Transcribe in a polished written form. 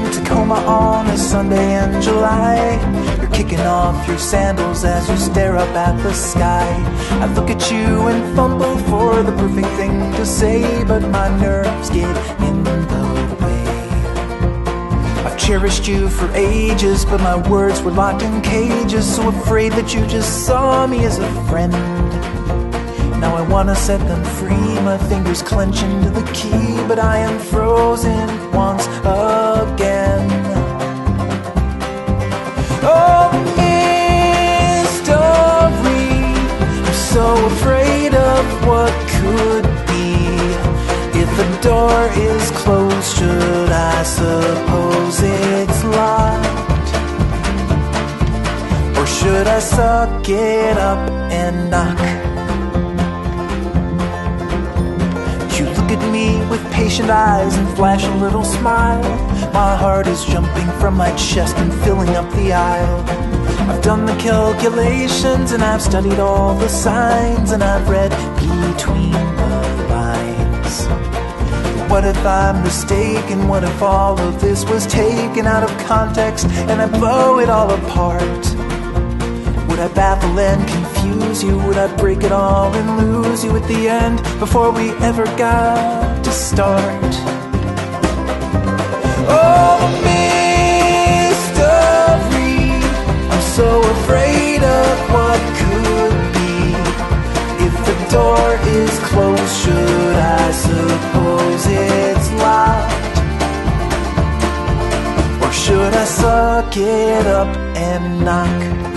Tacoma on a Sunday in July. You're kicking off your sandals as you stare up at the sky. I look at you and fumble for the perfect thing to say, but my nerves get in the way. I've cherished you for ages, but my words were locked in cages, so afraid that you just saw me as a friend. Now I wanna set them free, my fingers clench into the key, but I am frozen once again. Oh, mystery, I'm so afraid of what could be. If the door is closed, should I suppose it's locked? Or should I suck it up and knock? You look at me with patient eyes and flash a little smile. My heart is jumping from my chest and filling up the aisle. I've done the calculations and I've studied all the signs, and I've read between the lines. What if I'm mistaken? What if all of this was taken out of context and I blow it all apart? Would I baffle and confuse you? Would I break it all and lose you at the end before we ever got to start? Oh, mystery, I'm so afraid of what could be. If the door is closed, should I suppose it's locked? Or should I suck it up and knock?